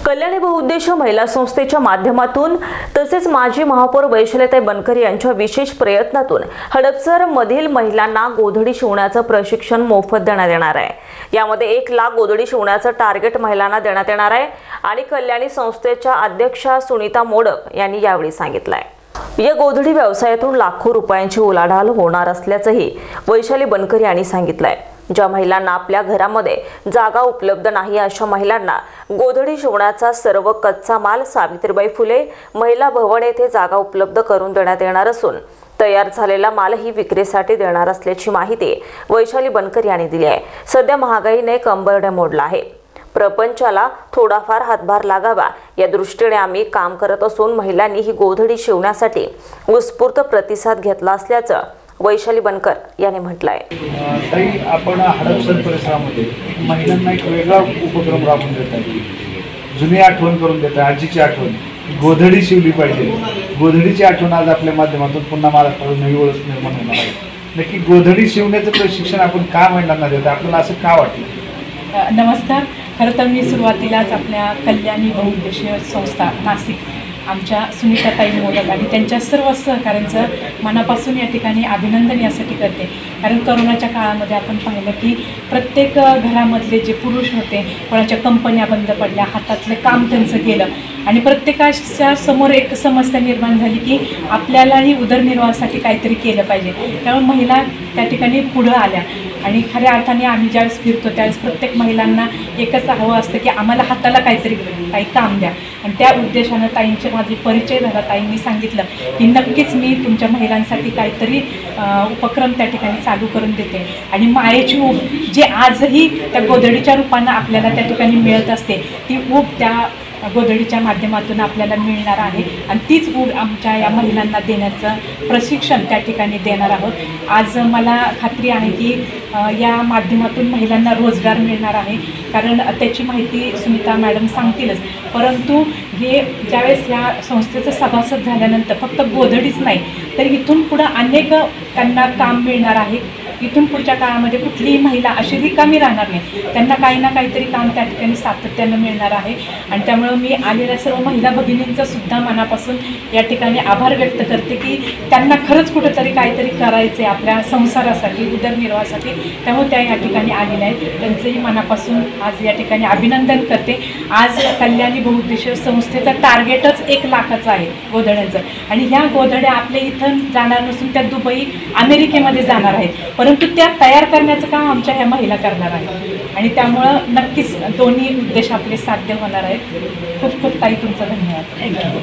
कल्याणी बहुउद्देशीय महिला संस्थेच्या माध्यमातून तसेच माजी महापौर वैशालीताई बनकर यांच्या विशेष प्रयत्नातून हडपसर मधील महिलांना गोधडी शिवण्याचं प्रशिक्षण मोफत देण्यात येणार आहे। यामध्ये 1 लाख गोधडी शिवण्याचं टार्गेट महिलांना देण्यात येणार आहे आणि कल्याणी संस्थेच्या अध्यक्षा सुनीता मोडक यांनी यावेळी सांगितलंय। या गोधडी व्यवसायातून लाखो रुपयांची उलाढाल होणार असल्याचंही वैशाली बनकर यांनी सांगितलंय। ज्या महिलांना आपल्या घरामध्ये जागा उपलब्ध नाही अशा महिलांना गोधडी शिवण्याचा सर्व कच्चा माल सावित्रीबाई फुले महिला भवन येथे जागा उपलब्ध करून देण्यात येणार असून तयार झालेला मालही विक्रीसाठी देणार असल्याची माहिती वैशाली बनकर यांनी दिली आहे। सध्या महागाईने कंबरडे मोडला आहे। प्रपंचाला थोडाफार हातभार लागावा या दृष्टीने आम्ही काम करत असून महिलांनी ही गोधडी शिवण्यासाठी उत्स्फूर्त प्रतिसाद घेतला असल्याचं वैशाली बनकर यांनी म्हटलंय। ताई, आपण हडपसर परिसरामध्ये महिलांना एक वेगळा उपक्रम राबवून देत आहे। जुनी आठवण करून देत आहे, आजीची आठवण, गोधडी शिवली पाहिजे। गोधडीची आठवण आज आपल्या माध्यमातून पुन्हा महाराष्ट्रात नवी ओळख निर्माण होणार आहे। नक्की गोधडी शिवण्याचं प्रशिक्षण आपण का महिलांना देतो, आपल्याला असं का वाटलं? नमस्कार। खरं तर मी सुरुवातीलाच आपल्या कल्याणी बहुउद्देशीय संस्था नाशिक आमच्या सुनीताताई मोडक आणि त्यांच्या सर्व सहकाऱ्यांचं मनापासून या ठिकाणी अभिनंदन यासाठी करते। कारण करोनाच्या काळामध्ये आपण पाहिलं की प्रत्येक घरामधले जे पुरुष होते, कोणाच्या कंपन्या बंद पडल्या, हातातलं काम त्यांचं गेलं आणि प्रत्येकाच्या समोर एक समस्या निर्माण झाली की आपल्यालाही उदरनिर्वाहासाठी काहीतरी केलं पाहिजे। त्यामुळे महिला त्या ठिकाणी पुढं आल्या आणि खऱ्या अर्थाने आम्ही ज्यावेळेस फिरतो त्यावेळेस प्रत्येक महिलांना एकच हवं असतं की आम्हाला हाताला काही काम द्या आणि त्या उद्देशानं ताईंचे माझे परिचय झाला। ताईंनी सांगितलं की नक्कीच मी तुमच्या महिलांसाठी काहीतरी उपक्रम त्या ठिकाणी चालू करून देते आणि मायेची ऊब जी आजही त्या गोधडीच्या रूपानं आपल्याला त्या ठिकाणी मिळत असते ती ऊब त्या गोधडीच्या माध्यमातून आपल्याला मिळणार आहे आणि तीच ऊब आमच्या या महिलांना देण्याचं प्रशिक्षण त्या ठिकाणी देणार आहोत। आज मला खात्री आहे की या माध्यमातून महिलांना रोजगार मिळणार आहे, कारण त्याची माहिती सुनीता मॅडम सांगतीलच। परंतु हे ज्यावेळेस या संस्थेचं सभासद झाल्यानंतर फक्त गोधडीच नाही तर इथून पुढं अनेक त्यांना काम मिळणार आहे। इथून पुढच्या काळामध्ये कुठलीही महिला अशी रिकामी राहणार नाही, त्यांना काही ना काहीतरी काम त्या ठिकाणी सातत्यानं मिळणार आहे आणि त्यामुळं मी आलेल्या सर्व महिला भगिनींचं सुद्धा मनापासून या ठिकाणी आभार व्यक्त करते की त्यांना खरंच कुठंतरी काहीतरी करायचं आहे आपल्या संसारासाठी, उदरनिर्वाहासाठी। त्यामुळे त्या या ठिकाणी आलेल्या आहेत, त्यांचंही मनापासून आज या ठिकाणी अभिनंदन करते। आज कल्याणी बहुउद्देशीय संस्थेचं टार्गेटच 1 लाखाचं आहे गोधड्यांचं आणि ह्या गोधड्या आपल्या इथं जाणार नसून त्या दुबई, अमेरिकेमध्ये जाणार आहेत, परंतु त्या तयार करण्याचं काम आमच्या ह्या महिला करणार आहेत आणि त्यामुळं नक्कीच दोन्ही उद्देश आपले साध्य होणार आहेत। खूप खूप ताई तुमचं धन्यवाद। थँक्यू।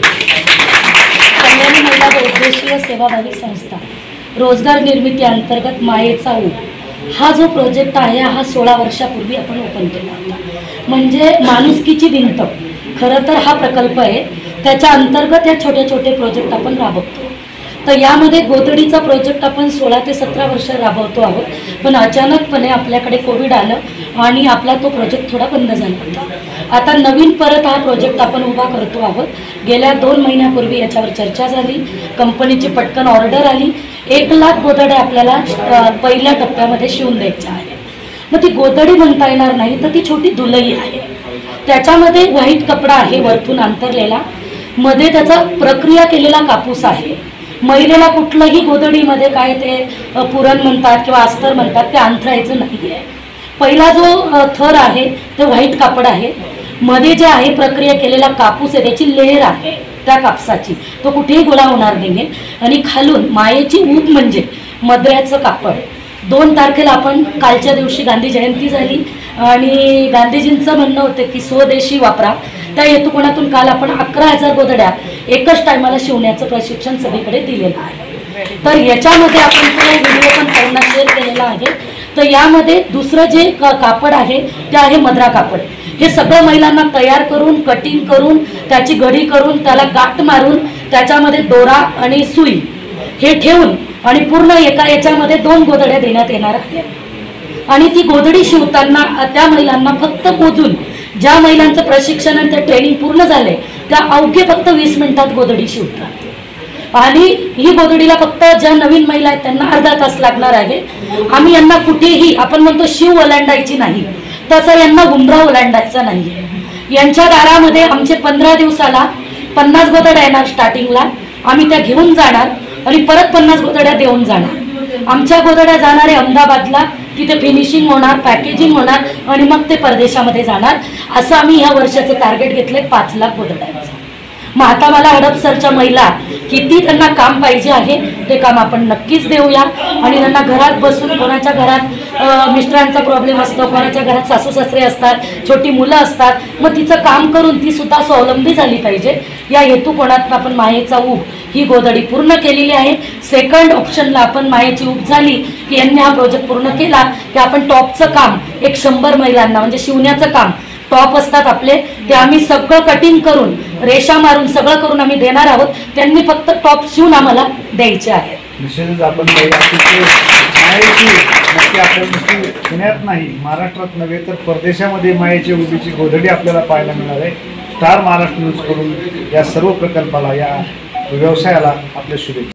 कल्याणी महिला बहुउद्देशीय सेवाभावी संस्था रोजगार निर्मिती अंतर्गत मायेचा ऊब हा जो प्रोजेक्ट आहे हा 16 वर्षापूर्वी आपण ओपन केला होता। म्हणजे माणुसकीची भिंत खरं तर हा प्रकल्प आहे, त्याच्या अंतर्गत या छोटे छोटे प्रोजेक्ट आपण राबवतो। तर यामध्ये गोधडीचा प्रोजेक्ट आपण 16 ते 17 वर्ष राबवतो आहोत, पण अचानकपणे आपल्याकडे कोविड आलं आणि आपला तो प्रोजेक्ट थोडा बंद झाला होता। आता नवीन परत हा प्रोजेक्ट आपण उभा करतो आहोत। गेल्या 2 महिन्यापूर्वी याच्यावर चर्चा झाली, कंपनीची पटकन ऑर्डर आली, 1 लाख गोधड्या आपल्याला पहिल्या टप्प्यामध्ये शिवून द्यायच्या आहेत। मग ती गोधडी म्हणता येणार नाही तर ती छोटी दुलई आहे। त्याच्यामध्ये व्हाईट कपडा आहे वरतून अंतरलेला, मध्ये त्याचा प्रक्रिया केलेला कापूस आहे। महिलेला कुठलंही गोधडीमध्ये काय ते पुरण म्हणतात किंवा अस्तर म्हणतात ते अंथरायचं नाही आहे। पहिला जो थर आहे ते व्हाईट कापड आहे, मध्ये जे आहे प्रक्रिया केलेला कापूस आहे, त्याची लेयर आहे त्या कापसाची, तो कुठेही गोळा होणार नाही आहे आणि खालून मायेची ऊब म्हणजे मद्र्याचं कापड। 2 तारखेला आपण कालच्या दिवशी गांधी जयंती झाली आणि गांधीजींचं म्हणणं होतं की स्वदेशी वापरा, त्या हेतुकोनातून काल आपण 11,000 गोधड्या एकच टायमाला शिवण्याचं प्रशिक्षण सगळीकडे दिलेलं आहे। तर याच्यामध्ये आपण व्हिडिओ पण त्यांना शेअर केलेला आहे। तर यामध्ये दुसरं जे कापड आहे ते आहे मद्रा कापड। हे सगळं महिलांना तयार करून, कटिंग करून, त्याची घडी करून, त्याला गाठ मारून, त्याच्यामध्ये दोरा आणि सुई हे ठेवून आणि पूर्ण एका याच्यामध्ये 2 गोधड्या देण्यात येणार आहेत आणि ती गोधडी शिवताना त्या महिलांना फक्त मोजून, ज्या महिलांचं प्रशिक्षण आणि ते ट्रेनिंग पूर्ण झाले त्या अवघे फक्त 20 मिनिटात गोधडी शिवतात आणि ही गोधडीला फक्त ज्या नवीन महिला आहेत त्यांना अर्धा तास लागणार आहे। आम्ही यांना कुठेही आपण म्हणतो शिव ओलांडायची नाही, तसं यांना गुंडा ओलांडायचा नाही। यांच्या दारामध्ये आमचे 15 दिवसाला 50 गोधड्या येणार स्टार्टिंगला, आम्ही त्या घेऊन जाणार आणि परत 50 गोधड्या देऊन जाणार। आमच्या गोधड्या जाणार आहे अहमदाबादला, तिथे फिनिशिंग होणार, पॅकेजिंग होणार आणि मग ते परदेशामध्ये जाणार। असं आम्ही ह्या वर्षाचं टार्गेट घेतले 5 लाख गोधड्यांचं। मग आता मला हडपसरच्या महिला किती त्यांना काम पाहिजे आहे ते काम आपण नक्कीच देऊया आणि त्यांना घरात बसून, कोणाच्या घरात मिस्टरांचा प्रॉब्लेम असतो, कोणाच्या घरात सासू सासरे असतात, छोटी मुलं असतात, मग तिचं काम करून ती सुद्धा स्वावलंबी झाली पाहिजे या हेतुकोनातून आपण मायेचा ऊब ही गोधडी पूर्ण केलेली आहे। सेकंड ऑप्शनला आपण मायेची ऊब झाली की यांनी हा प्रोजेक्ट पूर्ण केला की आपण टॉपचं काम 100 महिलांना, म्हणजे शिवण्याचं काम टॉप असतात आपले, ते आम्ही सगळं कटिंग करून, रेषा मारून, सगळं करून आम्ही देणार आहोत। त्यांनी फक्त टॉप शिवून आम्हाला द्यायचे आहेत। निश्चितच आपण मायेची नक्की आपल्या नुसती पुण्यात नाही, महाराष्ट्रात नव्हे तर परदेशामध्ये मायेची उभीची गोधडी आपल्याला पाहायला मिळणार आहे। स्टार महाराष्ट्र न्यूज करून या सर्व प्रकल्पाला, या व्यवसायाला आपल्या शुभेच्छा।